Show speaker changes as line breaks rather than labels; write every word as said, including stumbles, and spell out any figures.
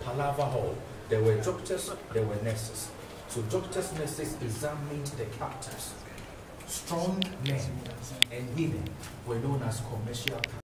Palava Hall, there were doctors, there were nurses. So doctors, nurses examined the captives. Strong men and women were known as commercial